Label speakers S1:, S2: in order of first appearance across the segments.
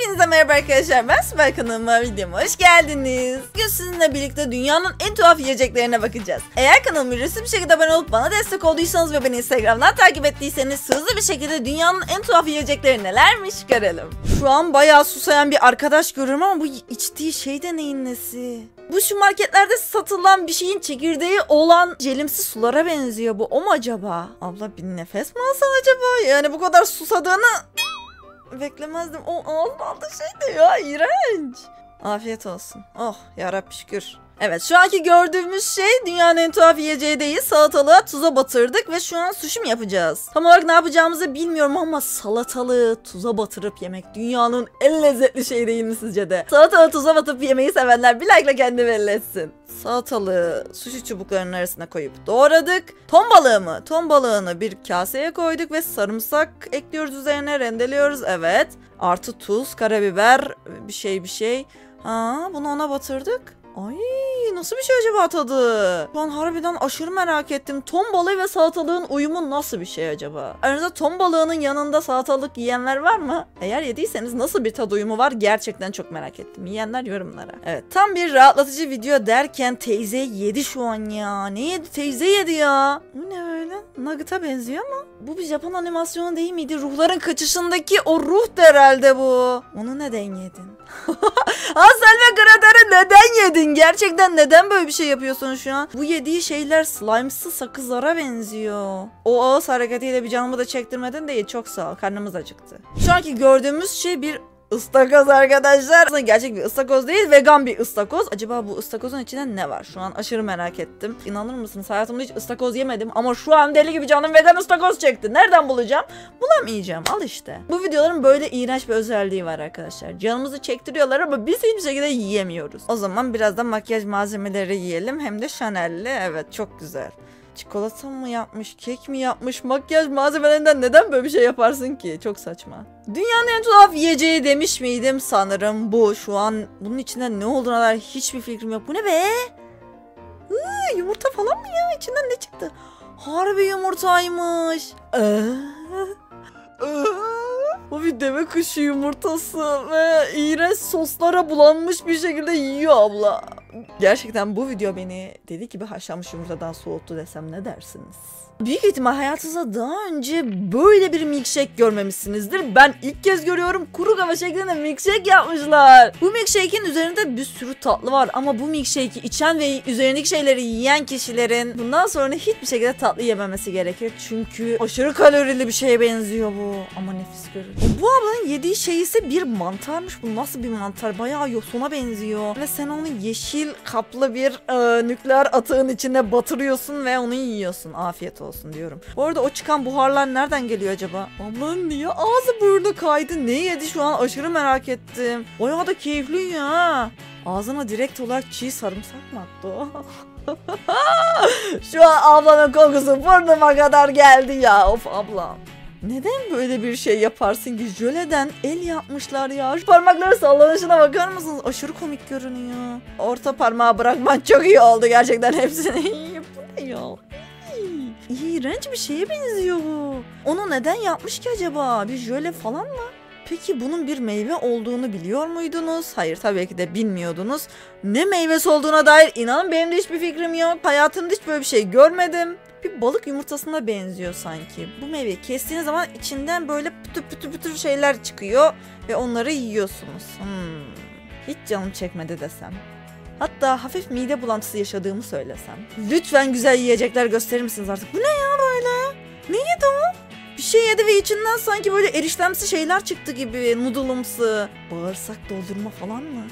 S1: Hepinize merhaba arkadaşlar, ben Süper kanalıma, videoma hoş geldiniz. Bugün sizinle birlikte dünyanın en tuhaf yiyeceklerine bakacağız. Eğer kanalıma ücretsiz bir şekilde abone olup bana destek olduysanız ve beni Instagram'dan takip ettiyseniz hızlı bir şekilde dünyanın en tuhaf yiyecekleri nelermiş görelim. Şu an bayağı susayan bir arkadaş görüyorum ama bu içtiği şey de neyin nesi? Bu şu marketlerde satılan bir şeyin çekirdeği olan jelimsi sulara benziyor, bu o mu acaba? Abla bir nefes mi alsan acaba? Yani bu kadar susadığını beklemezdim. O ağzına aldığı şey de ya, iğrenç. Afiyet olsun. Oh yarabbi şükür. Evet, şu anki gördüğümüz şey dünyanın en tuhaf yiyeceği değil. Salatalığa tuza batırdık ve şu an sushi mi yapacağız? Tam olarak ne yapacağımızı bilmiyorum ama salatalığı tuza batırıp yemek dünyanın en lezzetli şeyi değil mi sizce de? Salatalığı tuza batırıp yemeyi sevenler bir like'la kendini belli etsin. Salatalığı sushi çubuklarının arasına koyup doğradık. Ton balığı mı? Ton balığını bir kaseye koyduk ve sarımsak ekliyoruz üzerine, rendeliyoruz. Evet. Artı tuz, karabiber, bir şey. Bunu ona batırdık. Ay nasıl bir şey acaba tadı? Ben harbiden aşırı merak ettim. Ton balığı ve salatalığın uyumu nasıl bir şey acaba? Aranızda ton balığının yanında salatalık yiyenler var mı? Eğer yediyseniz nasıl bir tadı uyumu var gerçekten çok merak ettim. Yiyenler yorumlara. Evet, tam bir rahatlatıcı video derken teyze yedi şu an ya. Ne yedi? Teyze yedi ya. Bu ne öyle? Nugget'a benziyor ama. Bu bir Japon animasyonu değil miydi? Ruhların kaçışındaki o ruh herhalde bu. Onu neden yedin? Hansel ve Gretel'i neden yedin? Gerçekten neden böyle bir şey yapıyorsun şu an? Bu yediği şeyler slime'sı sakızlara benziyor. O ağız hareketiyle bir canımı da çektirmedin değil. Çok sağ ol. Karnımız acıktı. Şu anki gördüğümüz şey bir ıstakoz arkadaşlar. Aslında gerçek bir ıstakoz değil, vegan bir ıstakoz. Acaba bu ıstakozun içinde ne var? Şu an aşırı merak ettim. İnanır mısınız? Hayatımda hiç ıstakoz yemedim ama şu an deli gibi canım vegan ıstakoz çekti. Nereden bulacağım? Bulamayacağım. Al işte. Bu videoların böyle iğrenç bir özelliği var arkadaşlar. Canımızı çektiriyorlar ama biz hiçbir şekilde yiyemiyoruz. O zaman biraz da makyaj malzemeleri yiyelim. Hem de Chanel'li. Evet, çok güzel. Çikolata mı yapmış, kek mi yapmış, makyaj malzemelerinden neden böyle bir şey yaparsın ki? Çok saçma. Dünyanın en tuhaf yiyeceği demiş miydim? Sanırım bu. Şu an bunun içinde ne olduğuna dair hiçbir fikrim yok. Bu ne be? Yumurta falan mı ya? İçinden ne çıktı? Harbi yumurtaymış. Bu bir deve kuşu yumurtası ve iğrenç soslara bulanmış bir şekilde yiyor abla. Gerçekten bu video beni deli gibi haşlanmış yumurtadan soğuttu desem ne dersiniz? Büyük ihtimal hayatınızda daha önce böyle bir milkshake görmemişsinizdir. Ben ilk kez görüyorum. Kuru kahve şeklinde milkshake yapmışlar. Bu milkshake'in üzerinde bir sürü tatlı var ama bu milkshake'i içen ve üzerindeki şeyleri yiyen kişilerin bundan sonra hiçbir şekilde tatlı yememesi gerekir. Çünkü aşırı kalorili bir şeye benziyor bu. Ama nefis görünüyor. Bu ablanın yediği şey ise bir mantarmış. Bu nasıl bir mantar? Bayağı yosuna benziyor. Ve sen onu yeşil kaplı bir nükleer atığın içine batırıyorsun ve onu yiyorsun. Afiyet olsun diyorum. Bu arada o çıkan buharlar nereden geliyor acaba? Aman niye ağzı burnu kaydı? Ne yedi şu an? Aşırı merak ettim. Bayağı da keyifli ya. Ağzına direkt olarak çiğ sarımsak mı attı o? Şu an ablanın kokusu burnuma kadar geldi ya. Of abla. Neden böyle bir şey yaparsın ki? Jöleden el yapmışlar ya. Şu parmakları sallanışına bakar mısınız? Aşırı komik görünüyor. Orta parmağı bırakman çok iyi oldu gerçekten hepsini. Bu ne ya? İğrenç bir şeye benziyor bu. Onu neden yapmış ki acaba? Bir jöle falan mı? Peki bunun bir meyve olduğunu biliyor muydunuz? Hayır, tabii ki de bilmiyordunuz. Ne meyvesi olduğuna dair inanın benim de hiçbir fikrim yok. Hayatımda hiç böyle bir şey görmedim. Bir balık yumurtasına benziyor sanki. Bu meyveyi kestiğiniz zaman içinden böyle pütür şeyler çıkıyor ve onları yiyorsunuz. Hiç canım çekmedi desem. Hatta hafif mide bulantısı yaşadığımı söylesem. Lütfen güzel yiyecekler gösterir misiniz artık? Bu ne ya böyle? Ne yedi o? Bir şey yedi ve içinden sanki böyle eriştemsi şeyler çıktı gibi, noodle'ımsı. Bağırsak doldurma falan mı?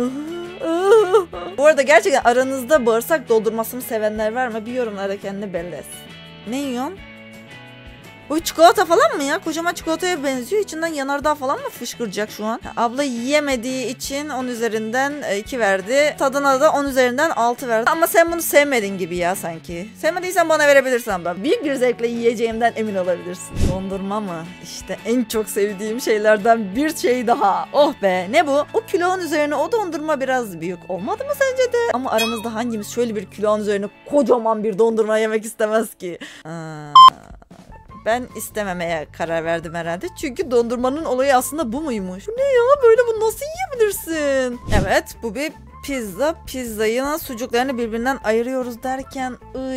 S1: Bu arada gerçekten aranızda bağırsak doldurmasını sevenler var mı? Bir yorumlarda kendini belli etsin. Ne yiyorsun? Bu çikolata falan mı ya? Kocaman çikolataya benziyor. İçinden yanardağ falan mı fışkıracak şu an? Abla yiyemediği için 10 üzerinden 2 verdi. Tadına da 10 üzerinden 6 verdi. Ama sen bunu sevmedin gibi ya sanki. Sevmediysen bana verebilirsin abla. Büyük bir zevkle yiyeceğimden emin olabilirsin. Dondurma mı? İşte en çok sevdiğim şeylerden bir şey daha. Oh be, ne bu? O kilonun üzerine o dondurma biraz büyük olmadı mı sence de? Ama aramızda hangimiz şöyle bir kilonun üzerine kocaman bir dondurma yemek istemez ki? Ben istememeye karar verdim herhalde. Çünkü dondurmanın olayı aslında bu muymuş? Bu ne ya? Böyle bunu nasıl yiyebilirsin? Evet, bu bir pizza. Pizzayı sucuklarını birbirinden ayırıyoruz derken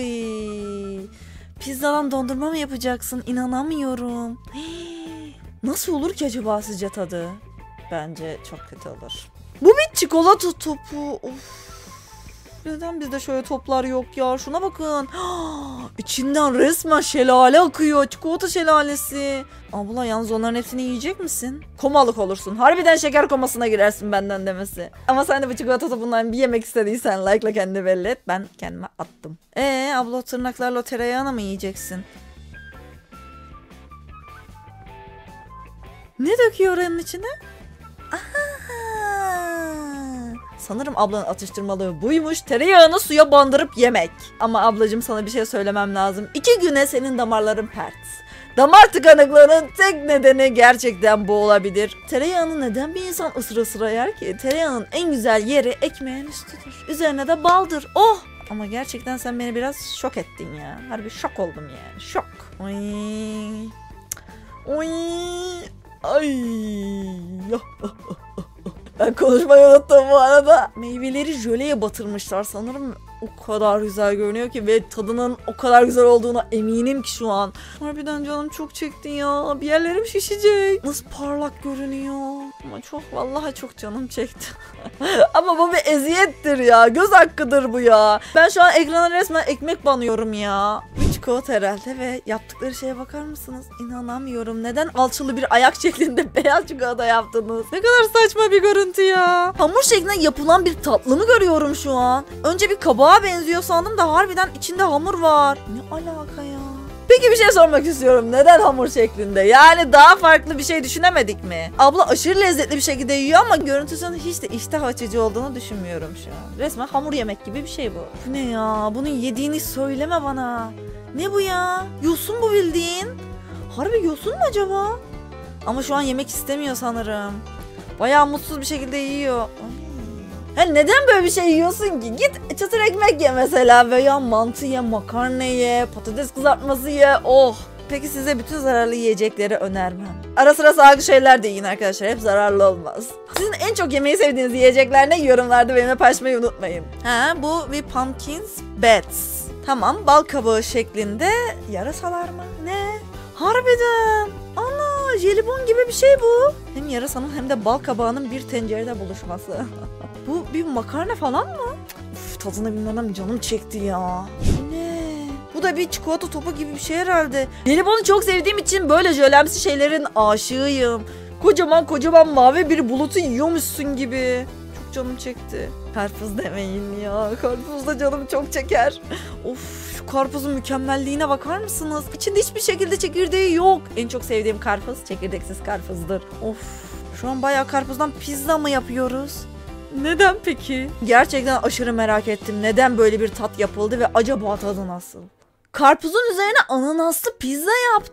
S1: pizzadan dondurma mı yapacaksın? İnanamıyorum. Nasıl olur ki acaba sizce tadı? Bence çok kötü olur. Bu bir çikolata topu. Of. Neden bizde şöyle toplar yok ya? Şuna bakın. İçinden resmen şelale akıyor. Çikolata şelalesi. Abla yalnız onların hepsini yiyecek misin? Komalık olursun. Harbiden şeker komasına girersin benden demesi. Ama sen de bu çikolata topundan bir yemek istediysen like'la kendini belli et. Ben kendime attım. Abla tırnaklarla tereyağını mı yiyeceksin? Ne döküyor oranın içine? Sanırım ablanın atıştırmalığı buymuş. Tereyağını suya bandırıp yemek. Ama ablacığım sana bir şey söylemem lazım. 2 güne senin damarların pert. Damar tıkanıklığının tek nedeni gerçekten bu olabilir. Tereyağını neden bir insan ısıra sıra yer ki? Tereyağının en güzel yeri ekmeğin üstüdür. Üzerine de baldır. Oh! Ama gerçekten sen beni biraz şok ettin ya. Harbi şok oldum yani. Şok. Oy. Oy. Ay. Ben konuşmayı unuttum bu arada. Meyveleri jöleye batırmışlar sanırım. O kadar güzel görünüyor ki ve tadının o kadar güzel olduğuna eminim ki şu an. Harbiden canım çok çekti ya. Bir yerlerim şişecek. Nasıl parlak görünüyor. Ama vallahi çok canım çekti. Ama bu bir eziyettir ya. Göz hakkıdır bu ya. Ben şu an ekrana resmen ekmek banıyorum ya. Bu çikolata herhalde ve yaptıkları şeye bakar mısınız? İnanamıyorum. Neden alçılı bir ayak şeklinde beyaz çikolata yaptınız? Ne kadar saçma bir görüntü ya. Hamur şeklinde yapılan bir tatlı mı görüyorum şu an? Önce bir kabağa benziyor sandım da harbiden içinde hamur var. Ne alaka ya? Peki bir şey sormak istiyorum. Neden hamur şeklinde? Yani daha farklı bir şey düşünemedik mi? Abla aşırı lezzetli bir şekilde yiyor ama görüntüsünün hiç de iştah açıcı olduğunu düşünmüyorum şu an. Resmen hamur yemek gibi bir şey bu. Bu ne ya? Bunun yediğini söyleme bana. Ne bu ya? Yosun bu bildiğin. Harbi yosun mu acaba? Ama şu an yemek istemiyor sanırım. Bayağı mutsuz bir şekilde yiyor. Neden böyle bir şey yiyorsun ki? Git çatır ekmek ye mesela veya mantı ye, makarna ye, patates kızartması ye. Oh! Peki size bütün zararlı yiyecekleri önermem. Ara sıra sağlıklı şeyler de yiyin arkadaşlar. Hep zararlı olmaz. Sizin en çok yemeyi sevdiğiniz yiyecekler ne? Yorumlarda benimle paylaşmayı unutmayın. Bu bir pumpkins beds. Tamam, bal kabağı şeklinde yarasalar mı? Ne? Harbiden. Ana, jelibon gibi bir şey bu. Hem yarasanın hem de bal kabağının bir tencerede buluşması. Bu bir makarna falan mı? Uf, tadını bilmem canım çekti ya. Ne? Bu da bir çikolata topu gibi bir şey herhalde. Jelibonu çok sevdiğim için böyle jölemsi şeylerin aşığıyım. Kocaman mavi bir bulutu yiyormuşsun gibi. Çok canım çekti. Karpuz demeyin ya. Karpuz da canım çok çeker. Of, şu karpuzun mükemmelliğine bakar mısınız? İçinde hiçbir şekilde çekirdeği yok. En çok sevdiğim karpuz çekirdeksiz karpuzdur. Of, şu an bayağı karpuzdan pizza mı yapıyoruz? Neden peki? Gerçekten aşırı merak ettim. Neden böyle bir tat yapıldı ve acaba tadı nasıl? Karpuzun üzerine ananaslı pizza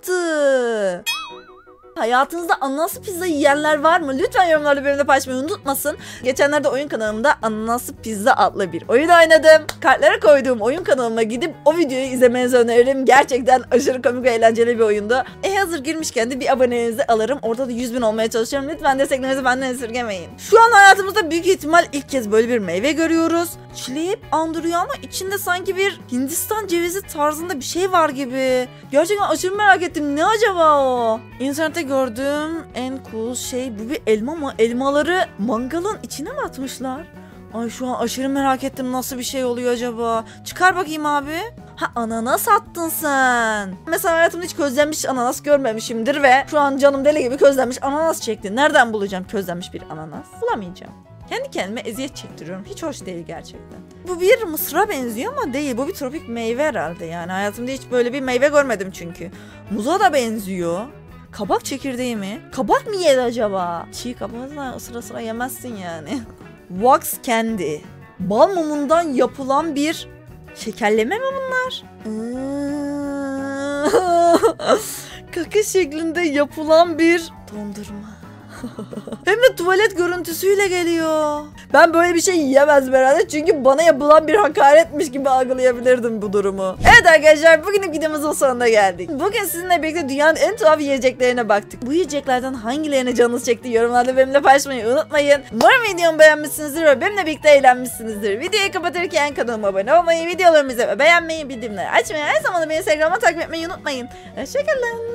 S1: yaptı. Hayatınızda ananaslı pizza yiyenler var mı? Lütfen yorumlarda benimle paylaşmayı unutmasın. Geçenlerde oyun kanalımda ananaslı pizza adlı bir oyun oynadım. Kartlara koyduğum oyun kanalıma gidip o videoyu izlemenizi öneririm. Gerçekten aşırı komik ve eğlenceli bir oyundu. Hazır girmişken de bir abonenizi alırım. Orada da 100.000 olmaya çalışıyorum. Lütfen desteklerinizi benden esirgemeyin. Şu an hayatımızda büyük ihtimal ilk kez böyle bir meyve görüyoruz. Çileği andırıyor ama içinde sanki bir Hindistan cevizi tarzında bir şey var gibi. Gerçekten aşırı merak ettim. Ne acaba o? İnternette gördüğüm en cool şey bu bir elma mı? Elmaları mangalın içine mi atmışlar? Ay şu an aşırı merak ettim, nasıl bir şey oluyor acaba? Çıkar bakayım abi. Ananas attın sen. Mesela hayatımda hiç közlenmiş ananas görmemişimdir ve şu an canım deli gibi közlenmiş ananas çekti. Nereden bulacağım közlenmiş bir ananas? Bulamayacağım. Kendi kendime eziyet çektiriyorum. Hiç hoş değil gerçekten. Bu bir mısıra benziyor ama değil. Bu bir tropik meyve herhalde yani. Hayatımda hiç böyle bir meyve görmedim çünkü. Muza da benziyor. Kabak çekirdeği mi? Kabak mı yedi acaba? Çiğ kabağı da sıra sıra yemezsin yani. Wax candy. Bal mumundan yapılan bir şekerleme mi bunlar? Kaka şeklinde yapılan bir dondurma. Hem de tuvalet görüntüsüyle geliyor. Ben böyle bir şey yiyemezdim herhalde çünkü bana yapılan bir hakaretmiş gibi algılayabilirdim bu durumu. Evet arkadaşlar, bugünün videomuzun sonuna geldik. Bugün sizinle birlikte dünyanın en tuhaf yiyeceklerine baktık. Bu yiyeceklerden hangilerine canınız çekti yorumlarda benimle paylaşmayı unutmayın. Umarım videomu beğenmişsinizdir ve benimle birlikte eğlenmişsinizdir. Videoyu kapatırken kanalıma abone olmayı, videolarımı izlemeyi, beğenmeyi, bildirimleri açmayı, her zaman da beni Instagram'a takip etmeyi unutmayın. Hoşçakalın.